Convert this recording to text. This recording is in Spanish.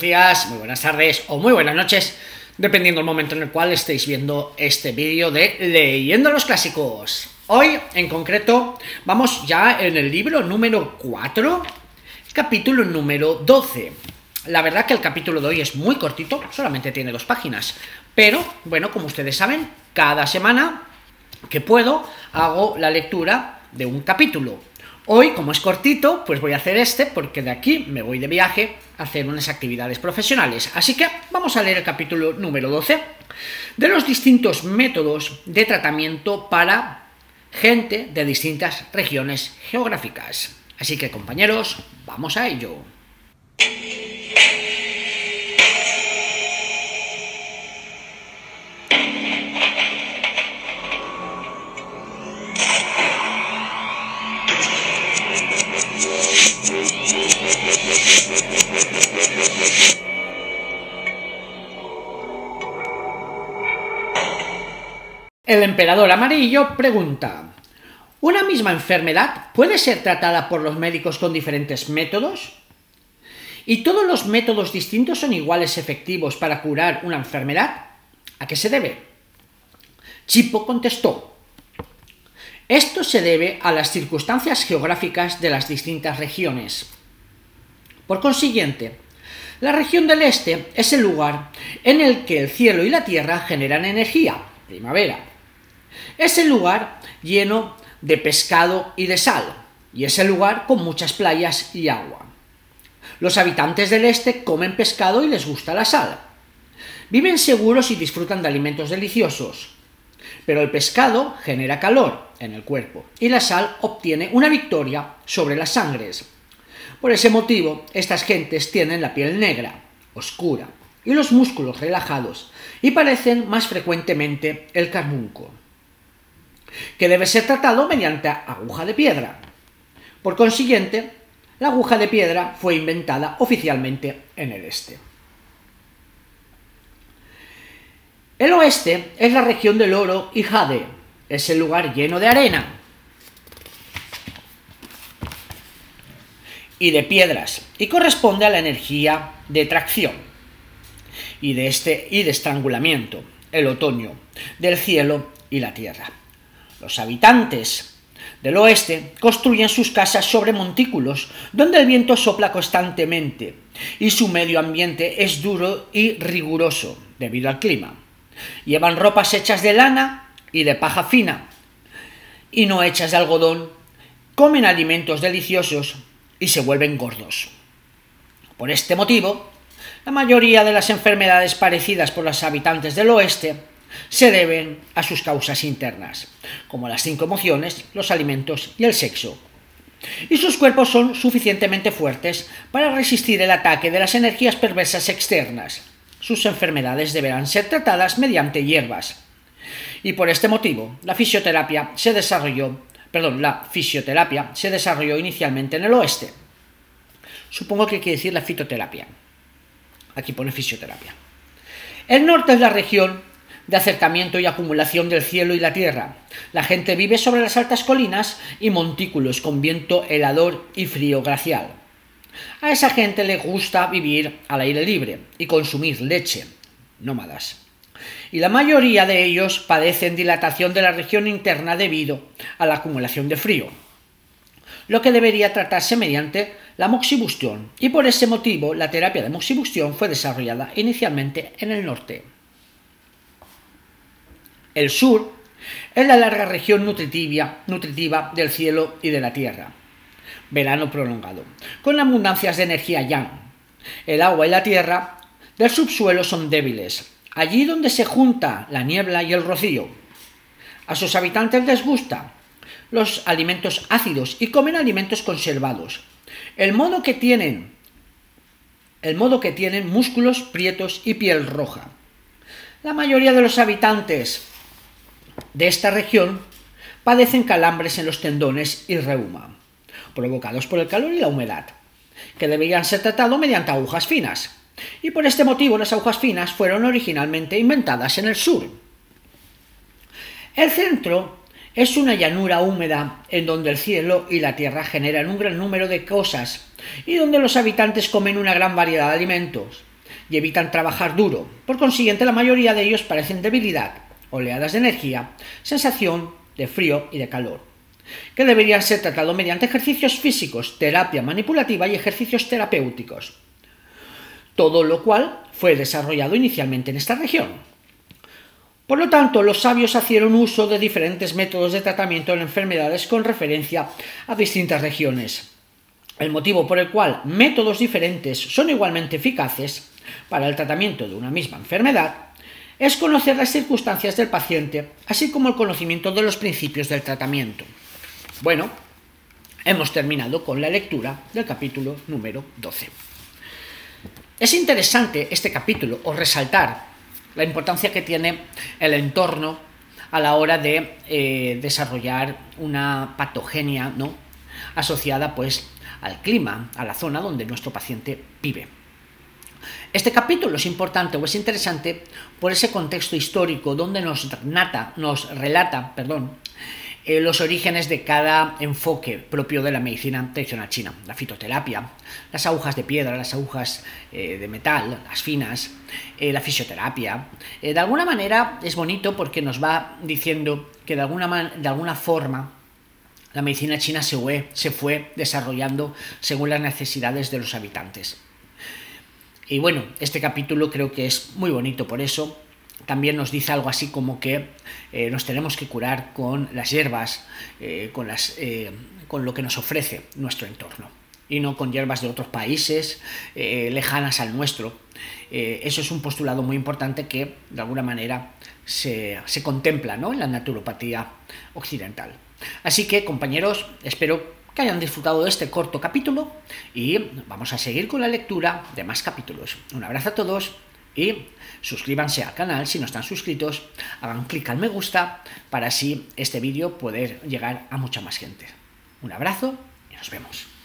días, muy buenas tardes o muy buenas noches, dependiendo del momento en el cual estéis viendo este vídeo de Leyendo los Clásicos. Hoy, en concreto, vamos ya en el libro número 4, capítulo número 12. La verdad que el capítulo de hoy es muy cortito, solamente tiene 2 páginas, pero, bueno, como ustedes saben, cada semana que puedo hago la lectura de un capítulo. Hoy, como es cortito, pues voy a hacer este porque de aquí me voy de viaje a hacer unas actividades profesionales. Así que vamos a leer el capítulo número 12 de los distintos métodos de tratamiento para gente de distintas regiones geográficas. Así que, compañeros, vamos a ello. El emperador amarillo pregunta: ¿una misma enfermedad puede ser tratada por los médicos con diferentes métodos? ¿Y todos los métodos distintos son iguales efectivos para curar una enfermedad? ¿A qué se debe? Chipo contestó: esto se debe a las circunstancias geográficas de las distintas regiones. Por consiguiente, la región del este es el lugar en el que el cielo y la tierra generan energía, primavera. Es el lugar lleno de pescado y de sal, y es el lugar con muchas playas y agua. Los habitantes del este comen pescado y les gusta la sal. Viven seguros y disfrutan de alimentos deliciosos. Pero el pescado genera calor en el cuerpo y la sal obtiene una victoria sobre las sangres. Por ese motivo, estas gentes tienen la piel negra, oscura, y los músculos relajados, y parecen más frecuentemente el carbunco, que debe ser tratado mediante aguja de piedra. Por consiguiente, la aguja de piedra fue inventada oficialmente en el este. El oeste es la región del oro y jade, es el lugar lleno de arena y de piedras, y corresponde a la energía de tracción y de estrangulamiento, el otoño, del cielo y la tierra. Los habitantes del oeste construyen sus casas sobre montículos donde el viento sopla constantemente y su medio ambiente es duro y riguroso debido al clima. Llevan ropas hechas de lana y de paja fina y no hechas de algodón, comen alimentos deliciosos y se vuelven gordos. Por este motivo, la mayoría de las enfermedades padecidas por los habitantes del oeste se deben a sus causas internas, como las 5 emociones, los alimentos y el sexo. Y sus cuerpos son suficientemente fuertes para resistir el ataque de las energías perversas externas. Sus enfermedades deberán ser tratadas mediante hierbas. Y por este motivo, la fisioterapia se desarrolló inicialmente en el oeste. Supongo que quiere decir la fitoterapia. Aquí pone fisioterapia. El norte es la región de acercamiento y acumulación del cielo y la tierra. La gente vive sobre las altas colinas y montículos con viento helador y frío glacial. A esa gente le gusta vivir al aire libre y consumir leche, nómadas. Y la mayoría de ellos padecen dilatación de la región interna debido a la acumulación de frío, lo que debería tratarse mediante la moxibustión, y por ese motivo la terapia de moxibustión fue desarrollada inicialmente en el norte. El sur es la larga región nutritiva del cielo y de la tierra. Verano prolongado, con abundancias de energía yang. El agua y la tierra del subsuelo son débiles, allí donde se junta la niebla y el rocío. A sus habitantes les gustan los alimentos ácidos y comen alimentos conservados, el modo que tienen músculos prietos y piel roja. La mayoría de los habitantes de esta región padecen calambres en los tendones y reuma, provocados por el calor y la humedad, que deberían ser tratados mediante agujas finas, y por este motivo las agujas finas fueron originalmente inventadas en el sur. El centro es una llanura húmeda en donde el cielo y la tierra generan un gran número de cosas y donde los habitantes comen una gran variedad de alimentos. y evitan trabajar duro. Por consiguiente, la mayoría de ellos padecen debilidad, oleadas de energía, sensación de frío y de calor, que deberían ser tratados mediante ejercicios físicos, terapia manipulativa y ejercicios terapéuticos, todo lo cual fue desarrollado inicialmente en esta región. Por lo tanto, los sabios hicieron uso de diferentes métodos de tratamiento en enfermedades con referencia a distintas regiones. El motivo por el cual métodos diferentes son igualmente eficaces para el tratamiento de una misma enfermedad es conocer las circunstancias del paciente, así como el conocimiento de los principios del tratamiento. Bueno, hemos terminado con la lectura del capítulo número 12. Es interesante este capítulo, o resaltar la importancia que tiene el entorno a la hora de desarrollar una patogenia, ¿no?, asociada pues al clima, a la zona donde nuestro paciente vive. Este capítulo es importante o es interesante por ese contexto histórico donde nos relata los orígenes de cada enfoque propio de la medicina tradicional china. La fitoterapia, las agujas de piedra, las agujas de metal, las finas, la fisioterapia. De alguna manera es bonito porque nos va diciendo que de alguna forma la medicina china se fue desarrollando según las necesidades de los habitantes. Y bueno, este capítulo creo que es muy bonito por eso. También nos dice algo así como que nos tenemos que curar con las hierbas, con lo que nos ofrece nuestro entorno, y no con hierbas de otros países lejanas al nuestro. Eso es un postulado muy importante que de alguna manera se contempla, ¿no?, en la naturopatía occidental. Así que, compañeros, espero que hayan disfrutado de este corto capítulo y vamos a seguir con la lectura de más capítulos. Un abrazo a todos y suscríbanse al canal si no están suscritos, hagan clic al me gusta para así este vídeo poder llegar a mucha más gente. Un abrazo y nos vemos.